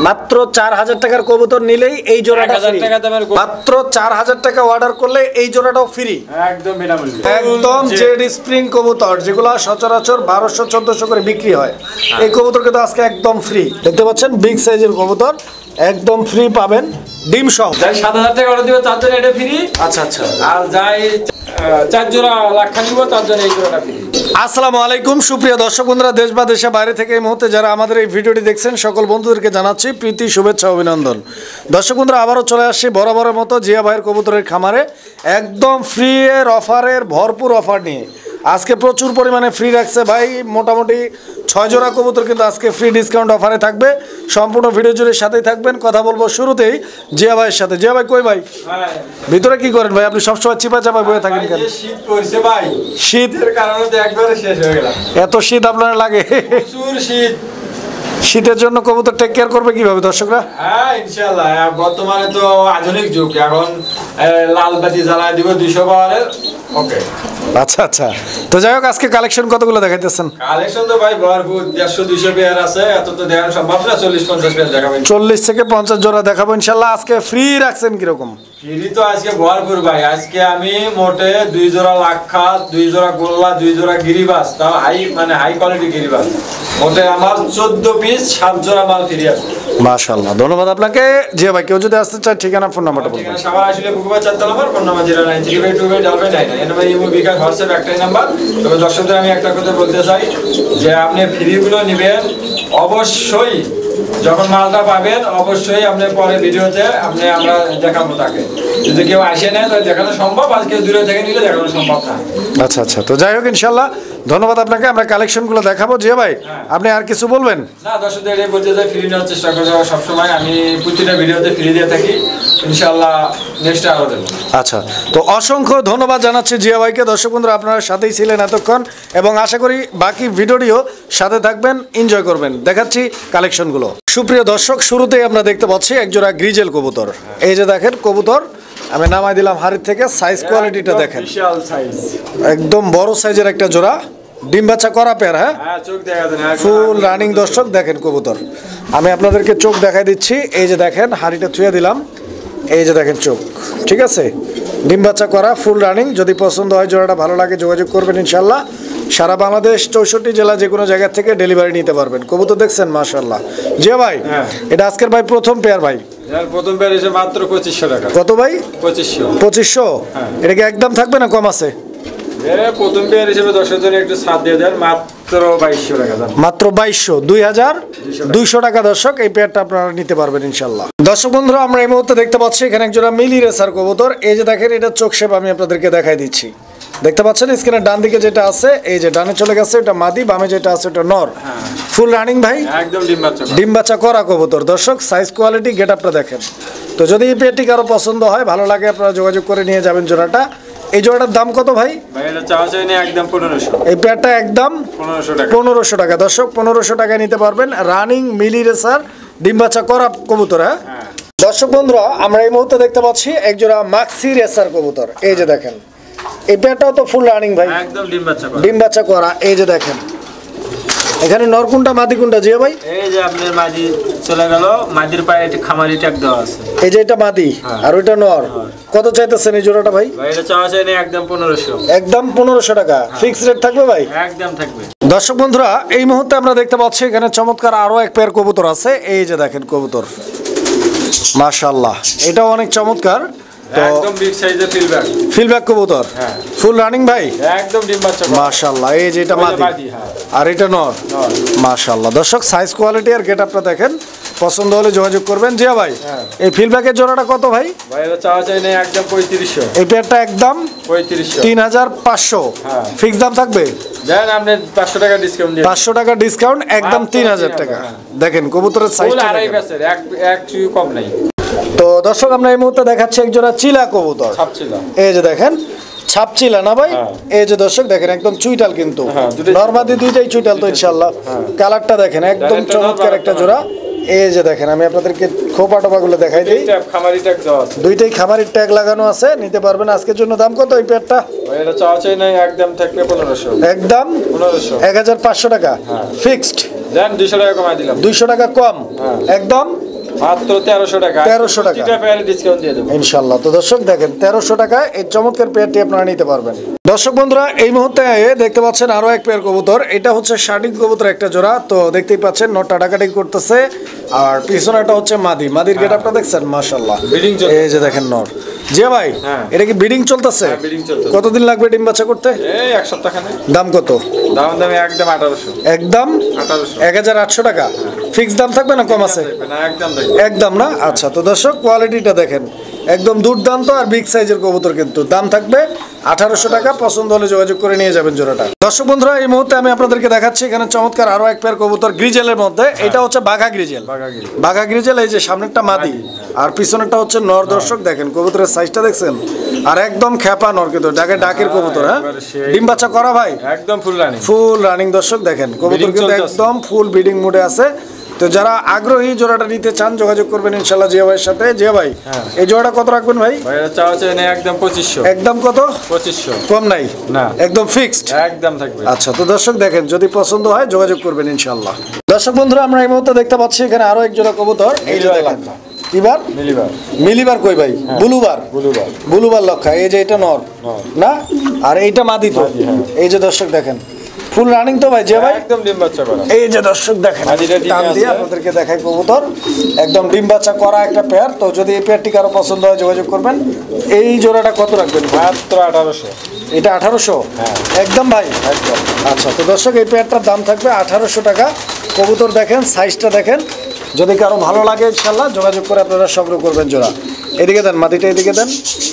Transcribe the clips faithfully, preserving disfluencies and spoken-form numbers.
মাত্র চার হাজার টাকার কবুতর নিলেই এই জোড়াটা ফ্রি। মাত্র চার হাজার টাকা অর্ডার করলে এই জোড়াটাও ফ্রি, একদম বিনামূল্যে। একদম জেড স্প্রিং কবুতর যেগুলো সচরাচর বারোশো চোদ্দশো করে বিক্রি হয়, এই কবুতর কিন্তু আজকে একদম ফ্রি। দেখতে পাচ্ছেন বিগ সাইজের কবুতর একদম ফ্রি পাবেন, ডিম সহ। যাই সাত হাজার টাকা অর্ডার দিবে তার জন্য এটা ফ্রি। আচ্ছা আচ্ছা। আর যাই চার জোড়া লাখা নিব তার জন্য এই জোড়াটা ফ্রি। আসসালামু আলাইকুম সুপ্রিয় দর্শক বন্ধুরা, দেশ বা দেশের বাইরে থেকে এই মুহূর্তে যারা আমাদের এই ভিডিওটি দেখছেন সকল বন্ধুদেরকে জানাচ্ছি প্রীতি শুভেচ্ছা অভিনন্দন। দর্শক বন্ধুরা আবারও চলে আসছি বরাবরের মতো জিয়া ভাইয়ের কবুতরের খামারে একদম ফ্রি এর অফারের ভরপুর অফার নিয়ে। আজকে প্রচুর পরিমাণে ফ্রি রাখছে ভাই, মোটামুটি ছয় জোড়া কবুতর কিন্তু আজকে ফ্রি ডিসকাউন্ট অফারে থাকবে। সম্পূর্ণ ভিডিও জুড়ে সাথেই থাকবেন। কথা বলবো শুরুতেই জিয়া ভাইয়ের সাথে। জিয়া ভাই কই ভাই? ভিতরে কি করেন ভাই? আপনি সবসময় চিপা চাপা বয়ে থাকেন কেন? শীত পড়ছে ভাই, শীতের কারণে তো একবারে শেষ হয়ে গেল। এত শীত আপনার লাগে? প্রচুর শীত। শীতের জন্য কবুতর টেক কেয়ার করবে কিভাবে দর্শকরা? হ্যাঁ ইনশাআল্লাহ, বর্তমানে তো আধুনিক যুগ, এখন লাল বাতি জ্বালায় দিব দুইশো পাওয়ারের। ওকে আচ্ছা আচ্ছা। তো যাই হোক আজকে কালেকশন কতগুলো দেখাইতেছেন? কালেকশন তো ভাই ভরপুর, দেড়শো দুইশো পেয়ার আছে, এত তো দেখানো সম্ভব না। চল্লিশ পঞ্চাশ পেয়ার দেখাবেন, চল্লিশ থেকে পঞ্চাশ জোড়া দেখাবো ইনশাল্লাহ। আজকে ফ্রি রাখছেন কিরকম? ফ্রি তো আজকে ভরপুর ভাই। আজকে আমি মোটে দুই জোড়া লাক্ষা, দুই জোড়া গোল্লা, দুই জোড়া গিরিবাস, তাও হাই মানে হাই কোয়ালিটি গিরিবাস, মোটে আমার চোদ্দ পিস সাত জোড়া মাল ফ্রি আছে। মাশাআল্লাহ, ধন্যবাদ আপনাকে। জি ভাই, কেউ যদি আসতে চায় ঠিকানা ফোন নাম্বারটা বলুন। ঠিকানা সবার আসলে বুকুবা চারটা number, phone number zero nine three five two five double nine nine. এটা ভাই ইমো বিকাশ হোয়াটসঅ্যাপ একটাই নাম্বার। তবে দর্শকদের আমি একটা কথা বলতে চাই যে আপনি ফ্রিগুলো নেবেন অবশ্যই, যখন মালটা পাবেন অবশ্যই আপনি পরে ভিডিওতে আপনি আমরা দেখাবো তাকে। যদি কেউ আসে না তাহলে দেখানো সম্ভব, আর কেউ দূরে থেকে নিলে দেখানো সম্ভব না। আচ্ছা আচ্ছা। তো যাই হোক ইনশাল্লাহ ধন্যবাদ আপনাকে। আমরা কালেকশনগুলো দেখাবো। জি ভাই আপনি আর কিছু বলবেন? না দর্শকদের এটাই বলতে চাই, ফ্রি নেওয়ার চেষ্টা করে যাবো সবসময়। আমি প্রতিটা ভিডিওতে ফ্রি দিয়ে থাকি, ইনশাল্লাহ নেক্সট আরও দেবো। আচ্ছা, তো অসংখ্য ধন্যবাদ জানাচ্ছি জিয়া ভাইকে। দর্শক বন্ধুরা আপনারা সাথেই ছিলেন এতক্ষণ, এবং আশা করি বাকি ভিডিওটিও সাথে থাকবেন, এনজয় করবেন। দেখাচ্ছি কালেকশনগুলো। সুপ্রিয় দর্শক, শুরুতেই আমরা দেখতে পাচ্ছি একজোড়া গ্রিজেল কবুতর। এই যে দেখেন কবুতর, আমি নামাই দিলাম হাড়ির থেকে। সাইজ কোয়ালিটিটা দেখেন, বিশাল সাইজ, একদম বড় সাইজের একটা জোড়া, ডিম বাচ্চা করা পেয়ার। হ্যাঁ ফুল রানিং। দর্শক দেখেন কবুতর, আমি আপনাদেরকে চোখ দেখাই দিচ্ছি। এই যে দেখেন হাড়িটা ছুঁয়ে দিলাম, এই যে দেখেন চোখ, ঠিক আছে, ডিম বাচ্চা করা, ফুল রানিং। যদি পছন্দ হয়, জোড়াটা ভালো লাগে, যোগাযোগ করবেন ইনশাল্লাহ। সারা বাংলাদেশ চৌষট্টি জেলা যে কোনো জায়গা থেকে ডেলিভারি নিতে পারবেন। কবুতর দেখছেন মাশাআল্লাহ। জি ভাই এটা আজকের ভাই প্রথম পেয়ার ভাই, প্রথম পেয়ার এসে মাত্র পঁচিশশো টাকা। কত ভাই? পঁচিশশো। পঁচিশশো। এটা কি একদম থাকবে না কম আছে? প্রথম পেয়ার হিসেবে দশের জন্য একটু ছাড় দিয়ে দেন, মাত্র বাইশশো টাকা। মাত্র বাইশশো, দুই হাজার দুইশো টাকা দর্শক। এই পেয়ারটা আপনারা নিতে পারবেন ইনশাল্লাহ। দর্শক বন্ধুরা আমরা এই মুহূর্তে দেখতে পাচ্ছি এখানে একজোড়া মিলি রেসার কবুতর। এই যে দেখেন এটা চোখ শেপ আমি আপনাদেরকে দেখাই দিচ্ছি। দেখতে পাচ্ছেন স্ক্রিনের ডান দিকে যেটা আছে, এই যে ডানে চলে গেছে এটা মাদি, বামে যেটা আছে এটা নর। ফুল রানিং ভাই, একদম ডিম বাচ্চা ডিম বাচ্চা করা কবুতর। দর্শক সাইজ কোয়ালিটি গেট আপটা দেখেন। তো যদি এই পেয়ারটি কারো পছন্দ হয়, ভালো লাগে, আপনারা যোগাযোগ করে নিয়ে যাবেন জোড়াটা। এই জোড়াটার দাম কত ভাই? একদম পনেরোশো। এই পেয়ারটা একদম পনেরোশো টাকা। দর্শক পনেরোশো টাকায় নিতে পারবেন। রানিং মিলি রেসার ডিম বাচ্চা করা কবুতর। হ্যাঁ দর্শক বন্ধুরা আমরা এই মুহূর্তে দেখতে পাচ্ছি একজোড়া মাক্সি রেসার কবুতর। এই যে দেখেন এই পেয়ারটাও তো ফুল রানিং ভাই, একদম ডিম বাচ্চা করা, ডিম বাচ্চা করা। এই যে দেখেন এখানে নর কোনটা মাদি কোনটা? জি ভাই এই যে আপনার মাদি চলে গেল, মাদির পায়ে একটা খামারি ট্যাগ দেওয়া আছে। এই যে এটা মাদি আর ওইটা নর। কত চাইতেছেন এই জোড়াটা ভাই? ভাই এটা চাওয়া চাই না, একদম পনেরোশো। একদম পনেরোশো টাকা ফিক্স রেট থাকবে ভাই? একদম থাকবে। দর্শক বন্ধুরা এই মুহূর্তে আমরা দেখতে পাচ্ছি এখানে চমৎকার আরো এক পেয়ার কবুতর আছে। এই যে দেখেন কবুতর মাশাআল্লাহ, এটাও অনেক চমৎকার। একদম বিগ সাইজের ফিলব্যাক, ফিলব্যাক কবুতর। হ্যাঁ ফুল রানিং ভাই, একদম ডিম বাচ্চা মাশাআল্লাহ। এই যে এটা মাদি আর এটা নর, মাশাআল্লাহ। দর্শক সাইজ কোয়ালিটি আর গেট আপটা দেখেন, পছন্দ হলে যোগাযোগ করবেন। জি ভাই এই ফিলব্যাকের জোড়াটা কত ভাই? ভাই এটা চাওয়া চাই না, একদম পঁয়ত্রিশশো। এই পেয়ারটা একদম পঁয়ত্রিশশো, তিন হাজার পাঁচশো। ফিক্স দাম থাকবে? জানেন আপনি পাঁচশো টাকা ডিসকাউন্ট দিয়ে, পাঁচশো টাকা ডিসকাউন্ট, একদম তিন হাজার টাকা। দেখেন কবুতরের সাইজটা এক এক কম নাই। তো দর্শক আমরা এই মুহূর্তে দেখাচ্ছি একজোড়া চিলা কবুতর। এই যে দেখেন ছাপচিলা না ভাই? এই যে দর্শক দেখেন একদম চুইটাল, কিন্তু নরমাদি দুইটাই চুইটাল। তো ইনশাআল্লাহ কালারটা দেখেন একদম চমৎকার একটা জোড়া। এই যে দেখেন আমি আপনাদেরকে খোপা টোপা গুলো দেখাই দিই। খামারি ট্যাগ দেওয়া আছে, দুইটাই খামারির ট্যাগ লাগানো আছে, নিতে পারবেন। আজকের জন্য দাম কত এই পেয়ারটা? ভাই এটা চাওয়া চাই না, একদম থাকবে পনেরোশো। একদম পনেরোশো, এক হাজার পাঁচশো টাকা ফিক্সড। দেন দুইশো টাকা কমাই দিলাম। দুইশো টাকা কম, একদম মাত্র তেরোশো টাকা তেরোশো টাকা প্রতিটা পেয়ারে ডিসকাউন্ট দিয়ে দেব ইনশাআল্লাহ। তো দর্শক দেখেন তেরোশো টাকায় এই চমৎকার পেয়ারটি আপনারা নিতে পারবেন। দর্শক বন্ধুরা এই মুহূর্তে দেখতে পাচ্ছেন আরো এক পেয়ার কবুতর, এটা হচ্ছে শার্টিং কবুতর একটা জোড়া। তো দেখতেই পাচ্ছেন নটটা ডাকাডাকি করতেছে আর পিছনেটা হচ্ছে মাদি, মাদির গেটআপটা দেখছেন মাশাআল্লাহ, এই যে দেখেন নর। জিয়া ভাই এটা কি ব্রিডিং চলতেছে? কতদিন লাগবে ডিম বাচ্চা করতে? এই এক সপ্তাহ খানে। দাম কত? দাম দাম একদম আঠারোশো। একদম এক হাজার আটশো টাকা ফিক্স দাম থাকবে না কম আছে? না একদম একদম না। আচ্ছা তো দর্শক কোয়ালিটিটা দেখেন একদম দুর্দান্ত আর বিগ সাইজের কবুতর, কিন্তু দাম থাকবে আঠারোশো টাকা। পছন্দ হলে যোগাযোগ করে নিয়ে যাবেন জোড়াটা। দর্শক বন্ধুরা এই মুহূর্তে আমি আপনাদেরকে দেখাচ্ছি এখানে চমৎকার আরো এক পেয়ার কবুতর গ্রিজেলের মধ্যে। এটা হচ্ছে বাঘা গ্রিজেল, বাঘা গ্রিজেল। এই যে সামনেরটা মাদি আর পিছনেরটা হচ্ছে নর। দর্শক দেখেন কবুতরের সাইজটা দেখছেন আর একদম খেপা নর, কিন্তু ডাকে ডাকের কবুতর। হ্যাঁ ডিম বাচ্চা করা ভাই একদম ফুল রানিং, ফুল রানিং। দর্শক দেখেন কবুতর কিন্তু একদম ফুল ব্রিডিং মুডে আছে। তো যারা আগ্রহী জোড়াটা নিতে চান যোগাযোগ করবেন ইনশাআল্লাহ জিয়া ভাইয়ের সাথে। জিয়া ভাই এই জোড়াটা কত রাখবেন ভাই? ভাই চাও চাই না একদম পঁচিশশো। একদম কত? পঁচিশশো, কম নাই না একদম ফিক্সড একদম থাকবে। আচ্ছা তো দর্শক দেখেন যদি পছন্দ হয় যোগাযোগ করবেন ইনশাআল্লাহ। দর্শক বন্ধুরা আমরা এই মুহূর্তে দেখতে পাচ্ছি এখানে আরো এক জোড়া কবুতর। এই যে দেখেন কিবার মিলিবার, মিলিবার কই ভাই? বুলুবার, বুলুবার, বুলুবার লক্ষা। এই যে এটা নর না আর এইটা মাদি। তো এই যে দর্শক দেখেন ফুল রানিং তো ভাই যে ভাই একদম ডিম বাচ্চা করা। এই যে দর্শক দেখেন টান দিয়ে আপনাদেরকে দেখাই কবুতর একদম ডিম বাচ্চা করা একটা পেয়ার। তো যদি এই পেয়ারটি কারো পছন্দ হয় যোগাযোগ করবেন। এই জোড়াটা কত রাখবেন? মাত্র আঠারোশো। এটা আঠারোশো একদম ভাই একদম। আচ্ছা তো দর্শক এই পেয়ারটার দাম থাকবে আঠারোশো টাকা। কবুতর দেখেন সাইজটা দেখেন, যদি কারো ভালো লাগে ইনশাল্লাহ যোগাযোগ করে আপনারা সংগ্রহ করবেন জোড়া। এদিকে দেন মাটিটা, এদিকে দেন।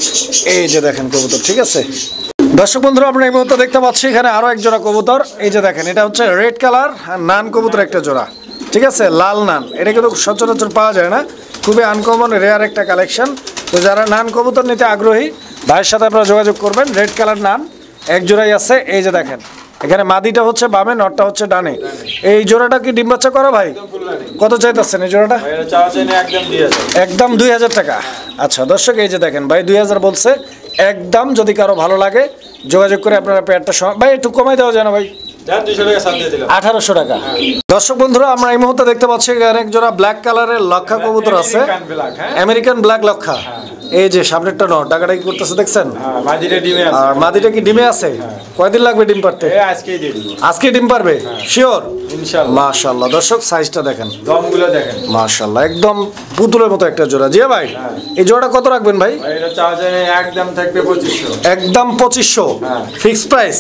এই যে দেখেন কবুতর, ঠিক আছে দর্শক বন্ধুরা আমরা এই মুহূর্তে দেখতে পাচ্ছি এখানে আরো এক জোড়া কবুতর। এই যে দেখেন এটা হচ্ছে রেড কালার নান কবুতর একটা জোড়া, ঠিক আছে লাল নান। এটা কিন্তু সচরাচর পাওয়া যায় না, খুবই আনকমন রেয়ার একটা কালেকশন। তো যারা নান কবুতর নিতে আগ্রহী ভাইয়ের সাথে আপনারা যোগাযোগ করবেন। রেড কালার নান এক জোড়াই আছে। এই যে দেখেন এখানে মাদিটা হচ্ছে বামে, নটটা হচ্ছে ডানে। এই জোড়াটা কি ডিম বাচ্চা করা ভাই? কত চাইতেছেন এই জোড়াটা? একদম দুই হাজার টাকা। আচ্ছা দর্শক এই যে দেখেন ভাই দুই হাজার বলছে একদম। যদি কারো ভালো লাগে যোগাযোগ করে আপনারা পেয়ারটা ভাই একটু কমাই দেওয়া যায় না ভাই? আঠারোশো টাকা। দর্শক বন্ধুরা আমরা এই মুহূর্তে দেখতে পাচ্ছি এক জোড়া ব্ল্যাক কালারের লক্ষা কবুতর আছে, আমেরিকান ব্ল্যাক লক্ষা। এই যে সামনেরটা নর ডাকাডাকি করতেছে দেখছেন, আর মাদিটা কি ডিমে আছে? কয়দিন লাগবে ডিম পারতে? আজকে ডিম পারবে শিওর ইনশাআল্লাহ। মাশাআল্লাহ দর্শক সাইজটা দেখেন, দমগুলো দেখেন মাশাআল্লাহ একদম পুতুলের মতো একটা জোড়া। জিয়া ভাই এই জোড়াটা কত রাখবেন ভাই? এটা চাওয়া যায় একদম থাকবে পঁচিশশো। একদম পঁচিশশো ফিক্স প্রাইস।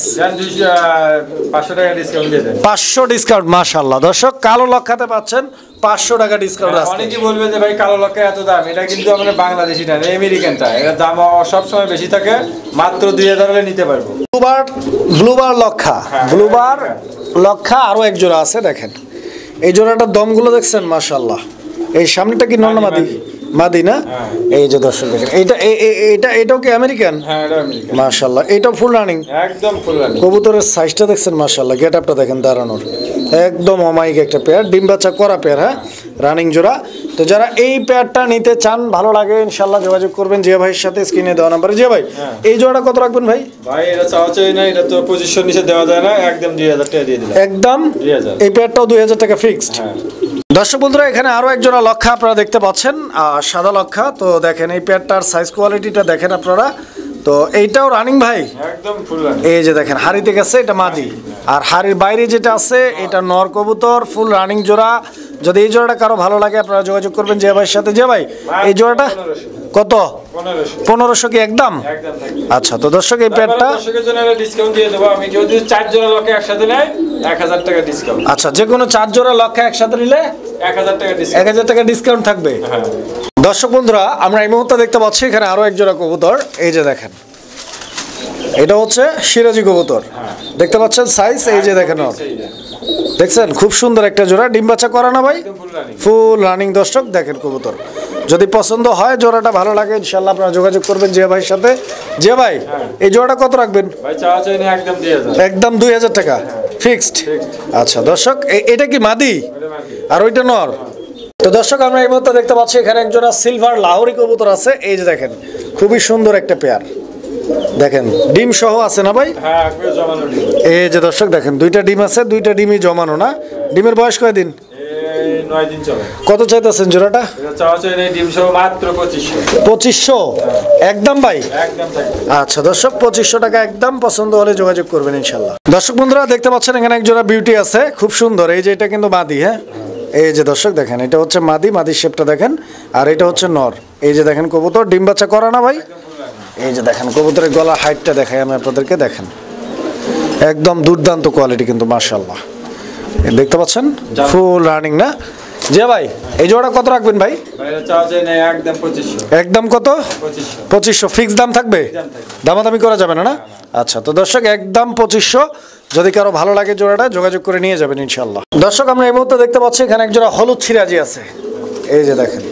পাঁচশো টাকা ডিসকাউন্ট দিয়ে দেন। পাঁচশো ডিসকাউন্ট মাশাআল্লাহ। দর্শক কালো লক্ষাতে পাচ্ছেন পাঁচশো টাকা ডিসকাউন্ট আছে। অনেকেই বলবে যে ভাই কালো লক্ষা এত দাম, এটা কিন্তু আমাদের বাংলাদেশিটা না, আমেরিকানটা। এর দাম সব সময় বেশি থাকে, মাত্র দুই হাজার হলে নিতে পারবো। ব্লুবার, ব্লুবার লক্ষা, ব্লুবার লক্ষা আরো এক জোড়া আছে দেখেন। এই জোড়াটার দমগুলো দেখছেন মাশাআল্লাহ। এই সামনেটা কি নর না মাদি? মাদি না। এই যে দর্শক দেখেন এইটা এটা এটাও কি আমেরিকান? হ্যাঁ এটা আমেরিকান মাশাআল্লাহ। এটাও ফুল রানিং একদম ফুল রানিং। কবুতরের সাইজটা দেখছেন মাশাআল্লাহ, গেটআপটা দেখেন দাঁড়ানোর একদম অমায়িক একটা পেয়ার, ডিম বাচ্চা করা পেয়ার। হ্যাঁ রানিং জোড়া। তো যারা এই পেয়ারটা নিতে চান ভালো লাগে ইনশাআল্লাহ যোগাযোগ করবেন জিয়া ভাইয়ের সাথে স্ক্রিনে দেওয়া নাম্বারে। জিয়া ভাই এই জোড়াটা কত রাখবেন ভাই? ভাই এটা চাওয়া চাই না, এটা তো পঁচিশশো নিচে দেওয়া যায় না, একদম দুই হাজার টাকা দিয়ে দিলাম। একদম এই পেয়ারটাও দুই হাজার টাকা ফিক্সড। দর্শক বন্ধুরা এখানে আরো এক জোড়া লক্ষা আপনারা দেখতে পাচ্ছেন, সাদা লক্ষা। তো দেখেন এই পেয়ারটার সাইজ কোয়ালিটিটা দেখেন আপনারা। তো এইটাও রানিং ভাই একদম ফুল রানিং। এই যে দেখেন হাড়িতে গেছে, এটা মাদি। আর হাড়ির বাইরে যেটা আছে এটা নর কবুতর, ফুল রানিং জোড়া। যদি এই জোড়াটা কারো ভালো লাগে আপনারা যোগাযোগ করবেন জিয়া ভাইয়ের সাথে। জিয়া ভাই এই জোড়াটা কত? পনেরোশো কি একদম? আচ্ছা তো দর্শক এই পেয়ারটা ডিসকাউন্ট দিয়ে দেবো আমি। কেউ যদি চার জোড়া লক্ষা একসাথে নেয় এক হাজার টাকা ডিসকাউন্ট। আচ্ছা যে কোনো চার জোড়া লক্ষা একসাথে নিলে এক হাজার টাকা এক হাজার টাকা ডিসকাউন্ট থাকবে। দর্শক বন্ধুরা আমরা এই মুহূর্তে দেখতে পাচ্ছি এখানে আরো এক জোড়া কবুতর। এই যে দেখেন এটা হচ্ছে সিরাজি কবুতর, দেখতে পাচ্ছেন সাইজ। এই যে দেখেন দেখছেন খুব সুন্দর একটা জোড়া, ডিম বাচ্চা করা না ভাই? Full running. দর্শক দেখেন কবুতর যদি পছন্দ হয় জোড়াটা ভালো লাগে ইনশাআল্লাহ আপনারা যোগাযোগ করবেন জিয়া ভাইয়ের সাথে। জিয়া ভাই এই জোড়াটা কত রাখবেন? ভাই চাওয়া চাই না একদম দুই হাজার। একদম দুই হাজার টাকা ফিক্সড। আচ্ছা দর্শক এটা কি মাদি আর ওইটা নর? তো দর্শক আমরা এই মুহূর্তে দেখতে পাচ্ছি এখানে একজোড়া সিলভার লাহোরি কবুতর আছে। এই যে দেখেন খুবই সুন্দর একটা পেয়ার, দেখেন ডিম সহ আছে না ভাই? হ্যাঁ জমানো ডিম। এই যে দর্শক দেখেন দুইটা ডিম আছে, দুইটা ডিমই জমানো না। ডিমের বয়স কয়দিন? নয় দিন চলে। কত চাইতেছেন জোড়াটা? এটা চাওয়া চাই নেই ডিম সহ মাত্র পঁচিশশো। পঁচিশশো একদম ভাই? একদম থাকবে। আচ্ছা দর্শক, পঁচিশশো টাকা একদম, পছন্দ হলে যোগাযোগ করবেন ইনশাল্লাহ। দর্শক বন্ধুরা দেখতে পাচ্ছেন এখানে এক জোড়া বিউটি আছে, খুব সুন্দর। এই যে এটা কিন্তু মাদি, হ্যাঁ এই যে দর্শক দেখেন, এটা হচ্ছে মাদি, মাদির শেপটা দেখেন, আর এটা হচ্ছে নর। এই যে দেখেন কবুতর ডিম বাচ্চা করা না ভাই? এই যে দেখেন কবুতরের গলা হাইটটা দেখাই আমি আপনাদেরকে, দেখেন একদম দুর্দান্ত কোয়ালিটি কিন্তু মাশাআল্লাহ। দেখতে পাচ্ছেন ফুল রানিং না? জি ভাই, এই জোড়া কত রাখবেন ভাই? একদম পঁচিশশো। একদম কত? পঁচিশশো ফিক্স দাম থাকবে, দামাদামি করা যাবে না না? আচ্ছা তো দর্শক একদম পঁচিশশো, যদি কারো ভালো লাগে জোড়াটা যোগাযোগ করে নিয়ে যাবেন ইনশাল্লাহ। দর্শক আমরা এই মুহূর্তে দেখতে পাচ্ছি এখানে এক জোড়া হলুদ সিরাজি আছে, এই যে দেখেন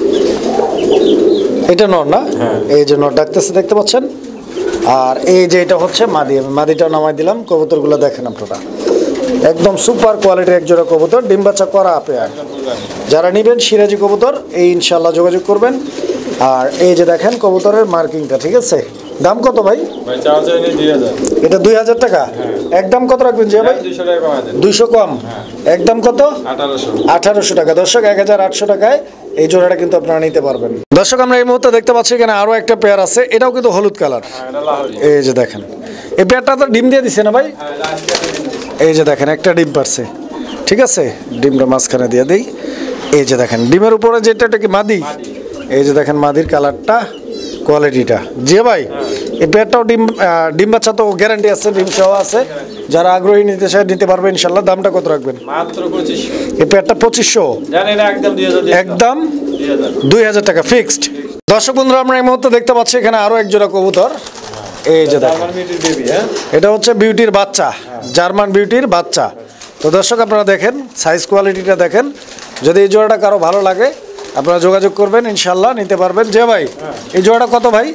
এটা নর না? এই যে নর ডাকতেছে দেখতে পাচ্ছেন, আর এই যে এটা হচ্ছে মাদি, আমি মাদিটা নামাই দিলাম। কবুতরগুলো দেখেন আপনারা, একদম সুপার কোয়ালিটির এক জোড়া কবুতর, ডিম বাচ্চা করা পেয়ার। যারা নেবেন সিরাজি কবুতর এই ইনশাল্লাহ যোগাযোগ করবেন। আর এই যে দেখেন কবুতরের মার্কিংটা, ঠিক আছে। দাম কত ভাই? এটা দুই হাজার টাকা। একদম কত রাখবেন যে ভাই? দুইশো কম, একদম কত? আঠারোশো টাকা। দর্শক এক হাজার আটশো টাকায় এই জোড়াটা কিন্তু আপনারা নিতে পারবেন। দর্শক আমরা এই মুহূর্তে দেখতে পাচ্ছি এখানে আরো একটা পেয়ার আছে, এটাও কিন্তু হলুদ কালার। এই যে দেখেন এই পেয়ারটা তো ডিম দিয়ে দিছে না ভাই? এই যে দেখেন একটা ডিম পারছে, ঠিক আছে, ডিমটা মাঝখানে দিয়ে দিই। এই যে দেখেন ডিমের উপরে যেটা, এটা কি মাদি? এই যে দেখেন মাদির কালারটা, কোয়ালিটিটা। জি ভাই, এই পেয়ারটাও ডিম ডিম বাচ্চা তো গ্যারান্টি আছে, ডিম সহ আছে। যারা আগ্রহী নিতে চায় নিতে পারবে ইনশাল্লাহ। দামটা কত রাখবেন? মাত্র পঁচিশশো। এই পেয়ারটা পঁচিশশো, একদম দুই হাজার টাকা ফিক্সড। দর্শক বন্ধুরা আমরা এই মুহূর্তে দেখতে পাচ্ছি এখানে আরো এক জোড়া কবুতর, এই যে দেখেন এটা হচ্ছে বিউটির বাচ্চা, জার্মান বিউটির বাচ্চা। তো দর্শক আপনারা দেখেন সাইজ কোয়ালিটিটা দেখেন, যদি এই জোড়াটা কারো ভালো লাগে আপনারা যোগাযোগ করবেন ইনশাল্লাহ নিতে পারবেন। যে ভাই এই জোড়াটা কত ভাই?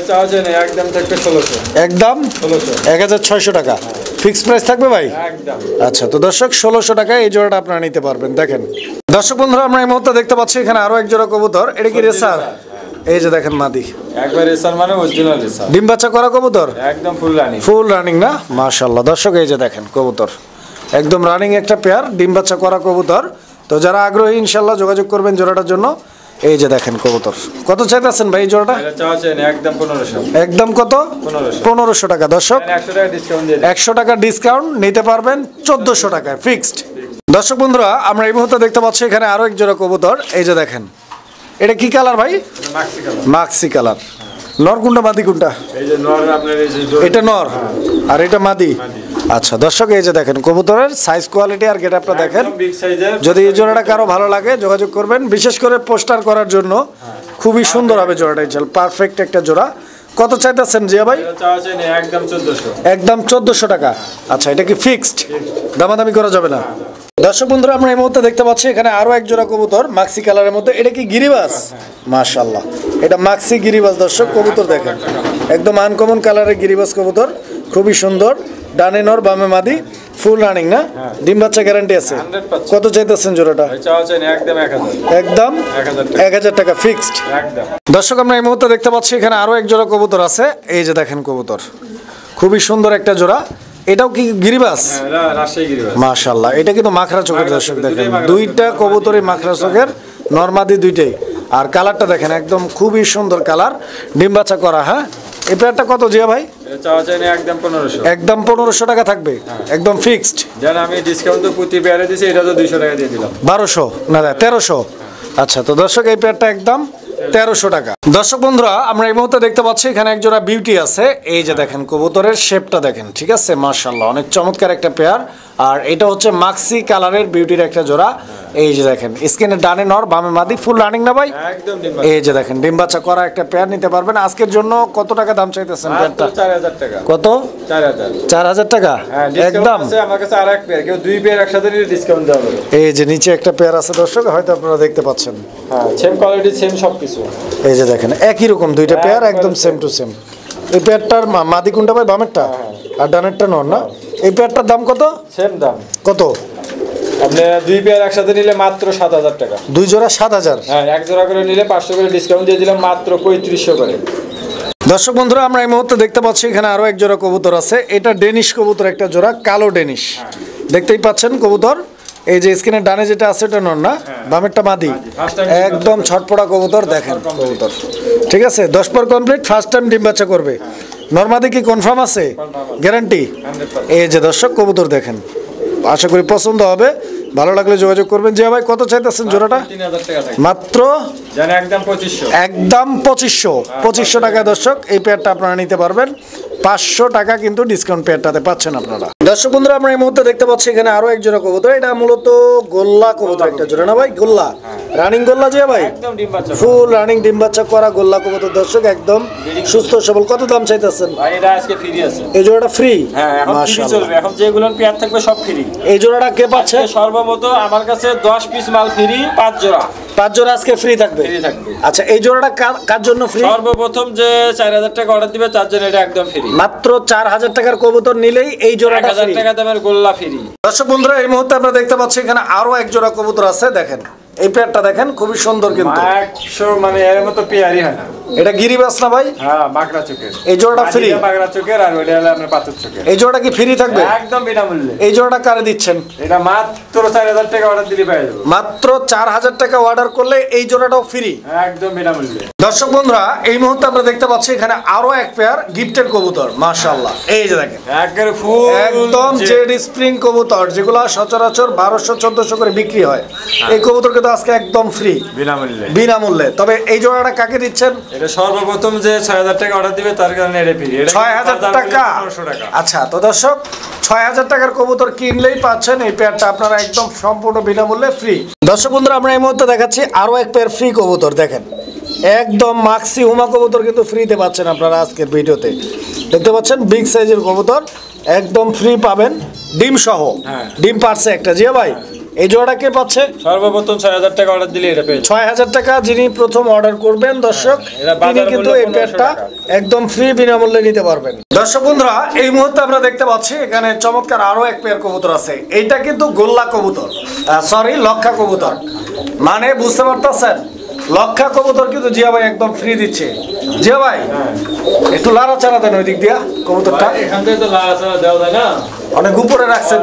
একদম এক হাজার ছয়শো টাকা ফিক্স প্রাইস থাকবে ভাই? আচ্ছা তো দর্শক ষোলোশো টাকায় এই জোড়াটা আপনারা নিতে পারবেন। দেখেন দর্শক বন্ধুরা আমরা এই মুহূর্তে দেখতে পাচ্ছি এখানে আরো এক জোড়া কবুতর, এটা কি রেসার? এই যে দেখেন মাদি, একবার রেসার মানে অরিজিনাল রেসার, ডিম বাচ্চা করা কবুতর, একদম ফুল রানিং। ফুল রানিং না? মাশাআল্লাহ। দর্শক এই যে দেখেন কবুতর একদম রানিং একটা পেয়ার, ডিম বাচ্চা করা কবুতর। তো যারা আগ্রহী ইনশাল্লাহ যোগাযোগ করবেন জোড়াটার জন্য। এই যে দেখেন কবুতর, কত চাইতেছেন ভাই এই জোড়াটা? একদম পনেরোশো। একদম কত? পনেরোশো টাকা। দর্শক একশো টাকা ডিসকাউন্ট নিতে পারবেন চোদ্দশো টাকায় ফিক্সড। দর্শক বন্ধুরা আমরা এই মুহূর্তে দেখতে পাচ্ছি এখানে আরো এক জোড়া কবুতর, এই যে দেখেন এটা কি কালার ভাই? মাক্সি কালার। নর কোনটা মাদি কোনটা? এটা নর আর এটা মাদি। আচ্ছা দর্শক এই যে দেখেন কবুতরের সাইজ কোয়ালিটি আর গেটআপটা দেখেন। যদি এই জোড়াটা কারো ভালো লাগে যোগাযোগ করবেন, বিশেষ করে পোস্টার করার জন্য খুবই সুন্দর হবে জোড়াটা, ইনশাআল্লাহ পারফেক্ট একটা জোড়া। কত চাইতেছেন জিয়া ভাই? একদম চোদ্দশো টাকা। আচ্ছা এটা কি ফিক্সড, দামাদামি করা যাবে না? দর্শক বন্ধুরা আমরা এই মুহূর্তে দেখতে পাচ্ছি এখানে আরো এক জোড়া কবুতর মাক্সি কালারের মধ্যে, এটা কি গিরিবাস? মাশাআল্লাহ এটা মাক্সি গিরিবাস। দর্শক কবুতর দেখেন একদম আনকমন কালারের গিরিবাস কবুতর, খুবই সুন্দর। ডানে নর বামে মাদি, ফুল রানিং না? ডিম বাচ্চা গ্যারান্টি আছে। কত চাইতেছেন জোড়াটা? একদম এক হাজার টাকা ফিক্সড। দর্শক আমরা এই মুহূর্তে দেখতে পাচ্ছি এখানে আরো এক জোড়া কবুতর আছে, এই যে দেখেন কবুতর খুবই সুন্দর একটা জোড়া। এটাও কি গিরিবাস? মাশাআল্লাহ এটা কিন্তু মাখরা চোখের। দর্শক দেখেন দুইটা কবুতরই মাখরা চোখের, নরমাদি দুইটাই। আর কালারটা দেখেন একদম খুবই সুন্দর কালার, ডিম বাচ্চা করা। হ্যাঁ এই পেয়ারটা কত জিয়া ভাই? একদম পনেরোশো। একদম পনেরোশো টাকা থাকবে, একদম ফিক্সড। আমি ডিসকাউন্ট তো প্রতি পেয়ারে দিছি, এটা তো দুইশো টাকা দিয়ে দিলাম, বারোশো না তেরোশো। আচ্ছা তো দর্শক এই পেয়ারটা একদম তেরোশো টাকা। দর্শক বন্ধুরা আমরা এই মুহূর্তে দেখতে পাচ্ছি এখানে এক জোড়া বিউটি আছে, এই যে দেখেন কবুতরের শেপটা দেখেন, ঠিক আছে মাশাআল্লাহ অনেক চমৎকার একটা পেয়ার। আর এটা হচ্ছে মাক্সি কালারের বিউটির একটা জোড়া। এই যে দেখেন স্কিনের ডানে নর বামে মাদি, ফুল রানিং না ভাই? একদম। এই যে দেখেন ডিম বাচ্চা করা একটা পেয়ার নিতে পারবেন। আজকের জন্য কত টাকা দাম চাইতেছেন পেয়ারটা? চার হাজার টাকা। কত? চার হাজার। চার হাজার টাকা একদম। আমার কাছে আরেক পেয়ার, কেউ দুই পেয়ার একসাথে নিলে ডিসকাউন্ট দেওয়া হবে। এই যে নিচে একটা পেয়ার আছে দর্শক, হয়তো আপনারা দেখতে পাচ্ছেন। হ্যাঁ সেম কোয়ালিটি সেম সবকিছু। এই যে দেখেন একই রকম দুইটা পেয়ার একদম সেম টু সেম। এই পেয়ারটার মাদি কোনটা ভাই? বামেরটা আর ডানেরটা নর না? এই পেয়ারটার দাম কত? সেম দাম। কত? আপনি দুই পেয়ার একসাথে নিলে মাত্র সাত হাজার টাকা। দুই জোড়া সাত হাজার? হ্যাঁ এক জোড়া করে নিলে পাঁচশো করে ডিসকাউন্ট দিয়ে দিলাম, মাত্র পঁয়ত্রিশশো করে। দর্শক বন্ধুরা আমরা এই মুহূর্তে দেখতে পাচ্ছি এখানে আরো এক জোড়া কবুতর আছে, এটা ডেনিশ কবুতর একটা জোড়া, কালো ডেনিশ। দেখতেই পাচ্ছেন কবুতর এই যে স্ক্রিনের ডানে যেটা আছে এটা নর না, বামেরটা মাদি। একদম ছটপড়া কবুতর দেখেন কবুতর, ঠিক আছে। দশ পর কমপ্লিট, ফার্স্ট টাইম ডিম বাচ্চা করবে। নরমাদি কি কনফার্ম আছে, গ্যারান্টি? এই যে দর্শক কবুতর দেখেন, আশা করি পছন্দ হবে, ভালো লাগলে যোগাযোগ করবেন। যে ভাই কত চাইতেছেন জোড়াটা? মাত্র একদম পঁচিশশো, একদম পঁচিশশো পঁচিশশো টাকা দর্শক এই পেয়ারটা আপনারা নিতে পারবেন। পাঁচশো টাকা কিন্তু ডিসকাউন্ট পেয়ারটাতে পাচ্ছেন আপনারা। দর্শক বন্ধুরা আমরা এই মুহূর্তে দেখতে পাচ্ছি এখানে আরো এক জোড়া কবুতর, এটা মূলত গোল্লা কবুতর একটা জোড়া না ভাই? গোল্লা রানিং গোল্লা যে ভাই, ফুল রানিং ডিম বাচ্চা করা গোল্লা কবুতর দর্শক, একদম সুস্থ সবল। কত দাম চাইতেছেন? এই জোড়াটা ফ্রি? এখন যেগুলো পেয়ার থাকবে সব ফ্রি। এই জোড়াটা কে পাচ্ছে? সর্বমত আমার কাছে দশ পিস মাল ফ্রি, পাঁচ জোড়া পাঁচ জোড়া আজকে ফ্রি থাকবে। আচ্ছা এই জোড়াটা কার জন্য ফ্রি? সর্বপ্রথম যে চার হাজার টাকা অর্ডার দিবে তার জন্য এটা একদম ফ্রি। মাত্র চার হাজার টাকার কবুতর নিলেই এই জোড়াটা ফ্রি, টাকা দামের গোল্লা ফ্রি। দর্শক বন্ধুরা এই মুহূর্তে আমরা দেখতে পাচ্ছি এখানে আরো এক জোড়া কবুতর আছে, দেখেন এই পেয়ারটা দেখেন খুবই সুন্দর, কিন্তু মানে এর মতো পেয়ারই হয় না। এটা গিরিবাস না ভাই? হ্যাঁ বাগড়া চোখের। এই জোড়াটা ফ্রি? বাগড়া চোখের, আর ওইটা হলো আপনার পাথর চোখের। এই জোড়াটা কি ফ্রি থাকবে? একদম বিনামূল্যে। এই জোড়াটা কারে দিচ্ছেন? এটা মাত্র চার হাজার টাকা অর্ডার দিলে পেয়ে যাবে। মাত্র চার হাজার টাকা অর্ডার করলে এই জোড়াটাও ফ্রি, একদম বিনামূল্যে। দর্শক বন্ধুরা এই মুহূর্তে আমরা দেখতে পাচ্ছি এখানে আরো এক পেয়ার গিফটের কবুতর, মাশাআল্লাহ। এই যে দেখেন একের ফুল একদম জেড স্প্রিং কবুতর, যেগুলো সচরাচর বারোশো চোদ্দশো করে বিক্রি হয়, এই কবুতর কিন্তু আজকে একদম ফ্রি, বিনামূল্যে। বিনামূল্যে। তবে এই জোড়াটা কাকে দিচ্ছেন? এটা সর্বপ্রথম যে ছয় হাজার টাকা অর্ডার দিবে তার কারণে এটা ফ্রি। ছয় হাজার টাকা? আচ্ছা তো দর্শক ছয় হাজার টাকার কবুতর কিনলেই পাচ্ছেন এই পেয়ারটা আপনারা একদম সম্পূর্ণ বিনামূল্যে ফ্রি। দর্শক বন্ধুরা আমরা এই মুহূর্তে দেখাচ্ছি আরো এক পেয়ার ফ্রি কবুতর, দেখেন একদম মাক্সি হুমা কবুতর কিন্তু ফ্রিতে পাচ্ছেন আপনারা আজকের ভিডিওতে। দেখতে পাচ্ছেন বিগ সাইজের কবুতর, একদম ফ্রি পাবেন ডিম সহ। ডিম পারছে একটা, জিয়া ভাই এই জোড়াটা কে পাচ্ছে? সর্বপ্রথম ছয় হাজার টাকা অর্ডার দিলে এটা পেয়ে যাবে। ছয় হাজার টাকা যিনি প্রথম অর্ডার করবেন দর্শক তিনি কিন্তু এই পেয়ারটা একদম ফ্রি বিনামূল্যে নিতে পারবেন। দর্শক বন্ধুরা এই মুহূর্তে আমরা দেখতে পাচ্ছি এখানে চমৎকার আরো এক পেয়ার কবুতর আছে। এইটা কিন্তু গোল্লা কবুতর, সরি লক্ষা কবুতর, মানে বুঝতে পারতেছেন লক্ষা কবুতর কিন্তু জিয়া ভাই একদম ফ্রি দিচ্ছে। জিয়া ভাই একটু লাড়াচাড়া দেন ওই দিক দিয়া কবুতরটা, এখান থেকে তো লাড়াচাড়া দেওয়া যায় না, অনেক উপরে রাখছেন।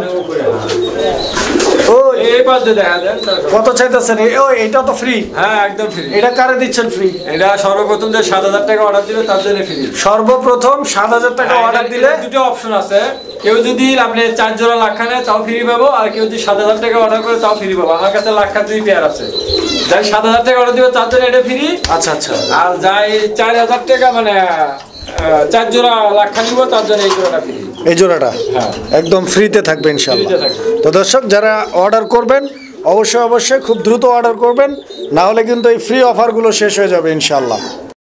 কত চাইতেছেন? এটা তো ফ্রি? হ্যাঁ একদম ফ্রি। এটা কারে দিচ্ছেন ফ্রি? এটা সর্বপ্রথম যে সাত হাজার টাকা অর্ডার দিবে তার জন্য ফ্রি। সর্বপ্রথম সাত হাজার টাকা অর্ডার দিলে দুটো অপশন আছে, কেউ যদি আপনি চার জোড়া লাক্ষা নেয় তাও ফ্রি পাবো, আর কেউ যদি সাত হাজার টাকা অর্ডার করে তাও ফ্রি পাবো। আমার কাছে লাক্ষা দুই পেয়ার আছে, যাই সাত হাজার টাকা অর্ডার দিবে তার জন্য এটা ফ্রি। আচ্ছা আচ্ছা। আর যাই চার হাজার টাকা মানে চার জোড়া লাক্ষা নিব তার জন্য এই জোড়াটা ফ্রি। এই জোড়াটা একদম ফ্রিতে থাকবে ইনশাআল্লাহ। তো দর্শক যারা অর্ডার করবেন অবশ্যই অবশ্যই খুব দ্রুত অর্ডার করবেন, না হলে কিন্তু এই ফ্রি অফারগুলো শেষ হয়ে যাবে ইনশাআল্লাহ।